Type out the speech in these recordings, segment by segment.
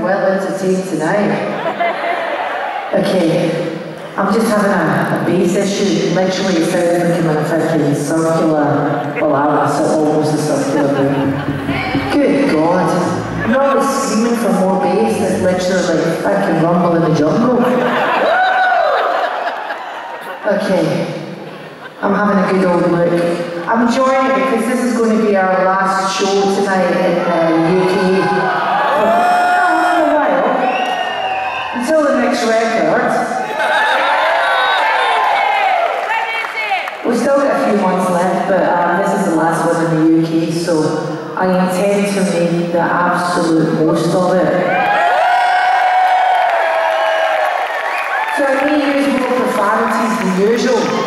well entertained tonight. Okay, I'm just having a bass issue. Literally, it sounds like I'm in a freaking circular, well, I was almost a circular room. Good God. I'm not always screaming for more bass, it's literally like freaking rumble in the jungle. Okay, I'm having a good old look. I'm enjoying it because this is going to be our last show tonight in UK. For a while. Until the next record. We've still got a few months left, but this is the last one in the UK, so I intend to make the absolute most of it. So I may use more profanities than usual.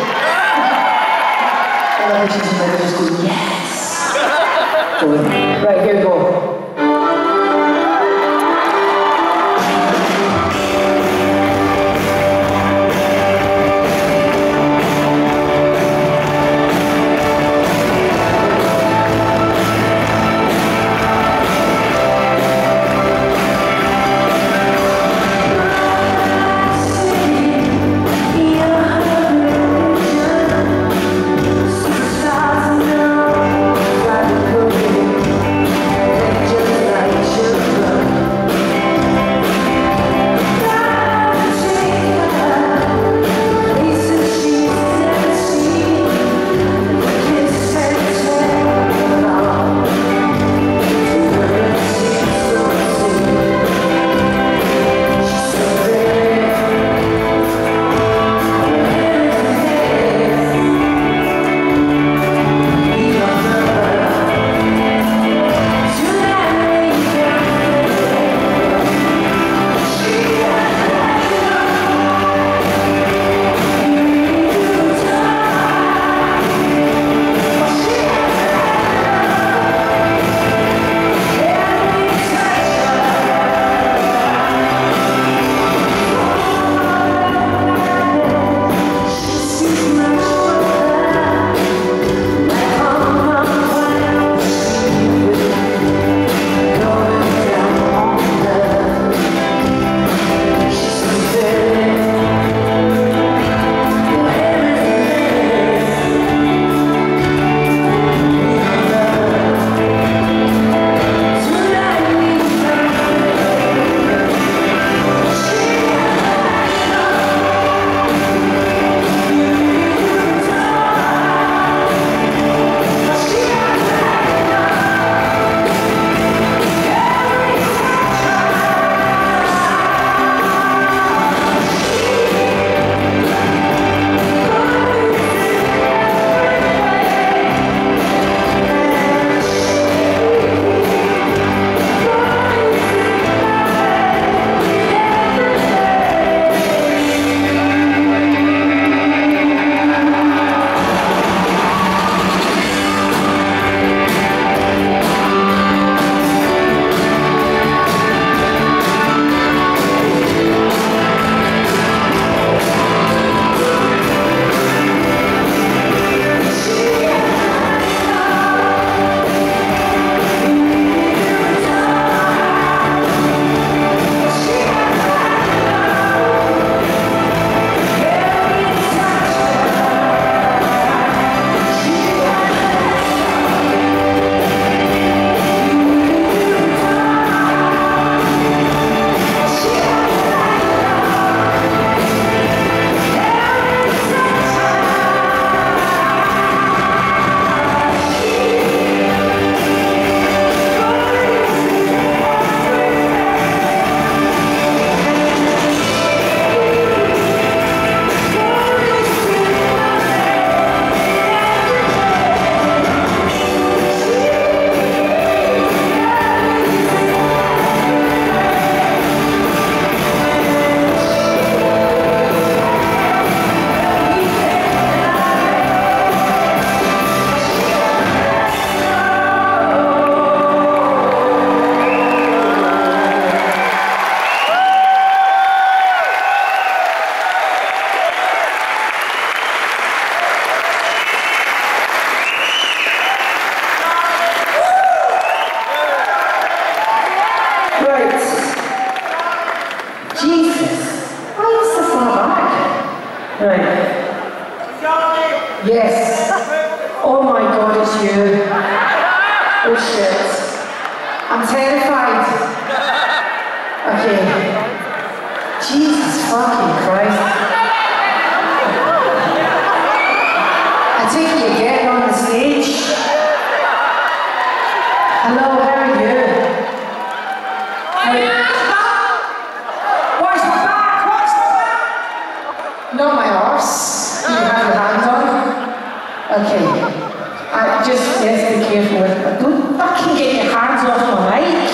I just go, yes! Right, here we go. Just shit. I'm terrified. Okay. Jesus fucking Christ. I take it you're getting on the stage. Hello, how are you? Watch my back! Watch my back! Not my arse. You have your hands on. Okay. Just be careful with it. Don't fucking get your hands off my mic.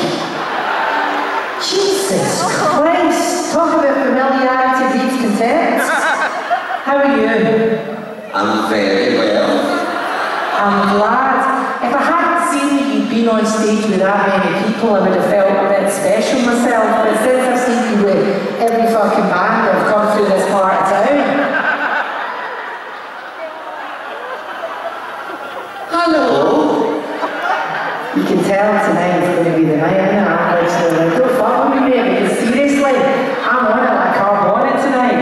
Jesus Christ. Talk about familiarity breeds contempt. How are you? I'm very well. I'm glad. If I hadn't seen that you'd been on stage with that many people, I would have felt a bit special myself. But since I've seen you with every fucking band that have come through this part of town. Hello. You can tell tonight is going to be the night, and I'm like, don't fuck with me, baby, because seriously, I'm on it like carbonic tonight.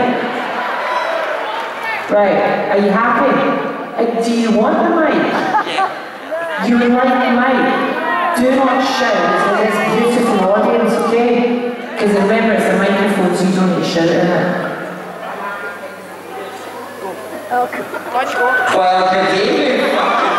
Right, are you happy? Do you want the mic? You would like the mic? Do not shout to this beautiful audience, okay? Because remember, it's a microphone, so you don't need to shout in it. Well, good evening.